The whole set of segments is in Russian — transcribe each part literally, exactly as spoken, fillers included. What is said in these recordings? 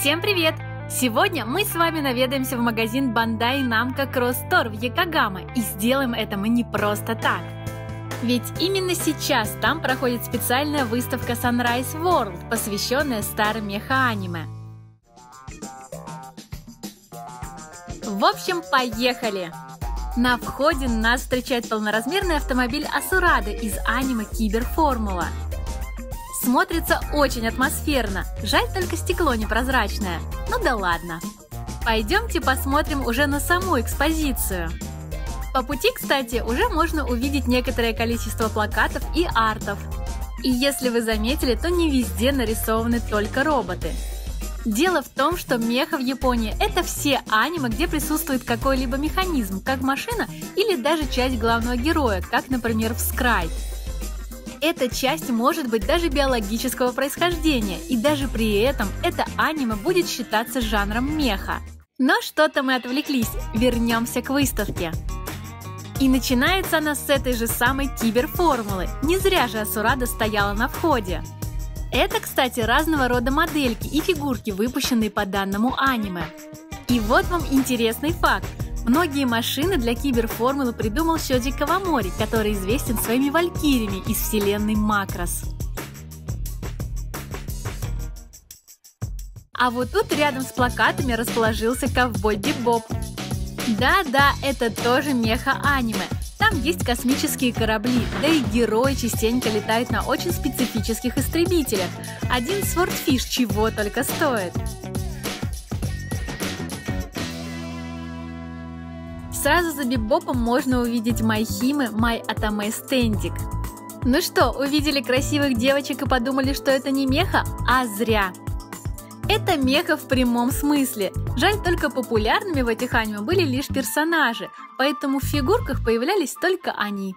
Всем привет! Сегодня мы с вами наведаемся в магазин Bandai Namco Cross Store в Йокогама, и сделаем это мы не просто так. Ведь именно сейчас там проходит специальная выставка Sunrise World, посвященная старым меха-аниме. В общем, поехали! На входе нас встречает полноразмерный автомобиль Асурада из аниме Киберформула. Смотрится очень атмосферно, жаль только стекло непрозрачное, ну да ладно. Пойдемте посмотрим уже на саму экспозицию. По пути, кстати, уже можно увидеть некоторое количество плакатов и артов. И если вы заметили, то не везде нарисованы только роботы. Дело в том, что меха в Японии – это все аниме, где присутствует какой-либо механизм, как машина или даже часть главного героя, как, например, в Scry. Эта часть может быть даже биологического происхождения, и даже при этом это аниме будет считаться жанром меха. Но что-то мы отвлеклись, вернемся к выставке. И начинается она с этой же самой киберформулы, не зря же Асурада стояла на входе. Это, кстати, разного рода модельки и фигурки, выпущенные по данному аниме. И вот вам интересный факт. Многие машины для киберформулы придумал Сёдзи Кавамори, который известен своими валькириями из вселенной Макрос. А вот тут рядом с плакатами расположился ковбой Бибоп. Да-да, это тоже меха-аниме. Там есть космические корабли, да и герои частенько летают на очень специфических истребителях. Один Swordfish чего только стоит. Сразу за Бибопом можно увидеть Майхиме Май Атаме Стендик. Ну что, увидели красивых девочек и подумали, что это не меха? А зря! Это меха в прямом смысле. Жаль, только популярными в этих аниме были лишь персонажи, поэтому в фигурках появлялись только они.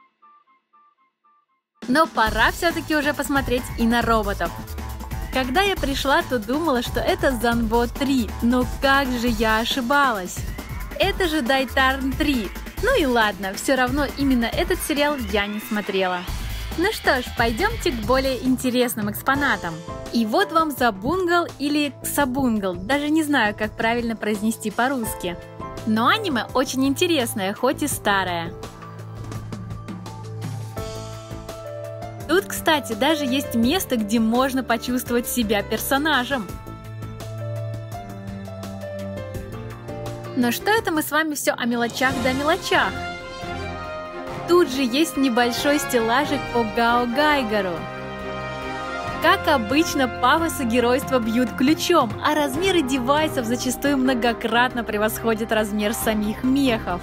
Но пора все-таки уже посмотреть и на роботов. Когда я пришла, то думала, что это Занбо три, но как же я ошибалась! Это же Дайтарн три. Ну и ладно, все равно именно этот сериал я не смотрела. Ну что ж, пойдемте к более интересным экспонатам. И вот вам Забунгал или Ксабунгал, даже не знаю, как правильно произнести по-русски. Но аниме очень интересное, хоть и старое. Тут, кстати, даже есть место, где можно почувствовать себя персонажем. Но что это мы с вами все о мелочах да мелочах? Тут же есть небольшой стеллажик по Гао Гайгару. Как обычно, пафос и геройство бьют ключом, а размеры девайсов зачастую многократно превосходят размер самих мехов.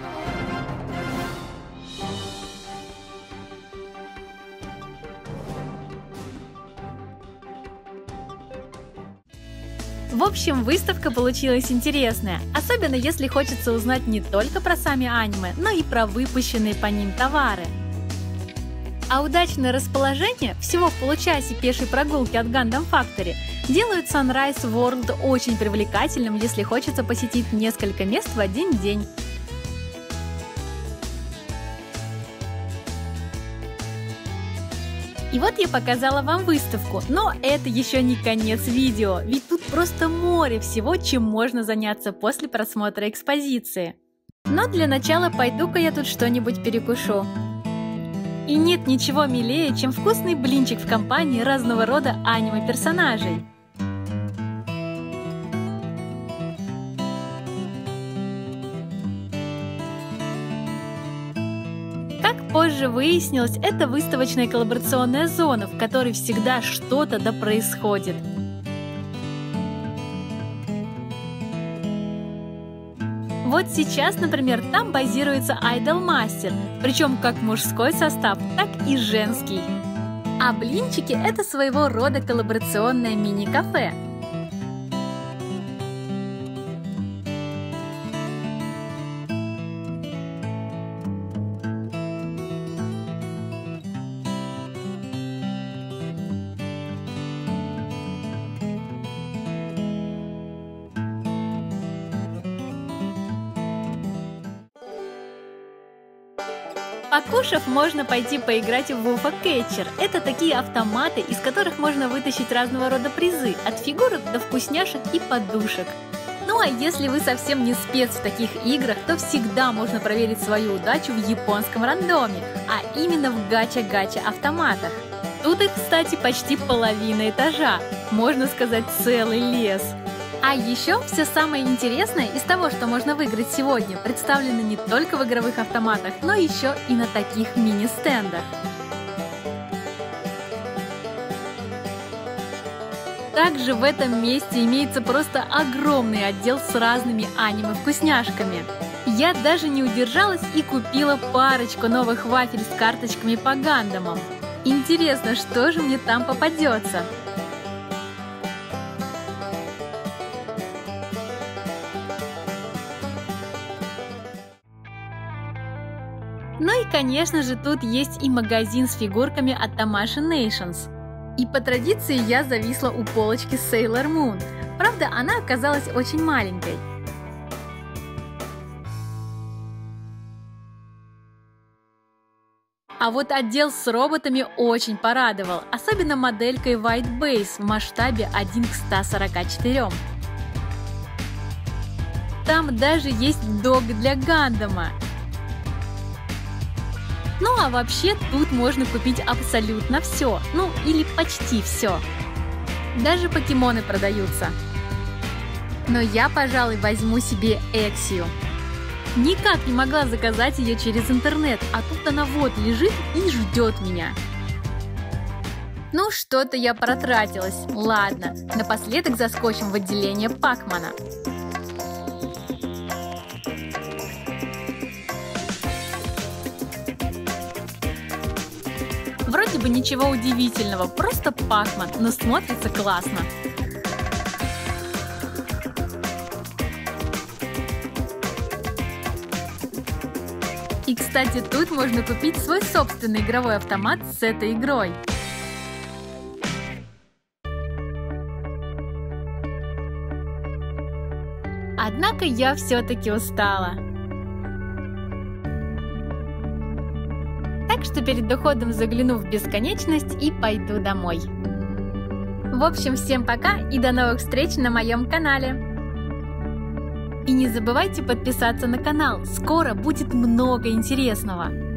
В общем, выставка получилась интересная, особенно если хочется узнать не только про сами аниме, но и про выпущенные по ним товары. А удачное расположение, всего в получасе пешей прогулки от Gundam Factory, делают Sunrise World очень привлекательным, если хочется посетить несколько мест в один день. И вот я показала вам выставку, но это еще не конец видео, ведь тут просто море всего, чем можно заняться после просмотра экспозиции. Но для начала пойду-ка я тут что-нибудь перекушу. И нет ничего милее, чем вкусный блинчик в компании разного рода аниме-персонажей. Позже выяснилось, это выставочная коллаборационная зона, в которой всегда что-то да происходит. Вот сейчас, например, там базируется Idolmaster, причем как мужской состав, так и женский. А блинчики – это своего рода коллаборационное мини-кафе. Покушав, можно пойти поиграть в Уфа Кетчер. Это такие автоматы, из которых можно вытащить разного рода призы, от фигурок до вкусняшек и подушек. Ну а если вы совсем не спец в таких играх, то всегда можно проверить свою удачу в японском рандоме, а именно в гача-гача автоматах. Тут их, кстати, почти половина этажа, можно сказать, целый лес. А еще все самое интересное из того, что можно выиграть сегодня, представлено не только в игровых автоматах, но еще и на таких мини-стендах. Также в этом месте имеется просто огромный отдел с разными аниме-вкусняшками. Я даже не удержалась и купила парочку новых вафель с карточками по Гандамам. Интересно, что же мне там попадется? Ну и, конечно же, тут есть и магазин с фигурками от Tamashii Nations. И по традиции я зависла у полочки Sailor Moon. Правда, она оказалась очень маленькой. А вот отдел с роботами очень порадовал, особенно моделькой White Base в масштабе один к ста сорока четырем. Там даже есть дог для Гандама. Ну а вообще тут можно купить абсолютно все, ну или почти все. Даже покемоны продаются. Но я, пожалуй, возьму себе Эксию. Никак не могла заказать ее через интернет, а тут она вот лежит и ждет меня. Ну что-то я протратилась. Ладно, напоследок заскочим в отделение Пакмана. Вроде бы ничего удивительного, просто Пакман, но смотрится классно. И, кстати, тут можно купить свой собственный игровой автомат с этой игрой. Однако я все-таки устала. Так что перед уходом загляну в бесконечность и пойду домой. В общем, всем пока и до новых встреч на моем канале. И не забывайте подписаться на канал, скоро будет много интересного.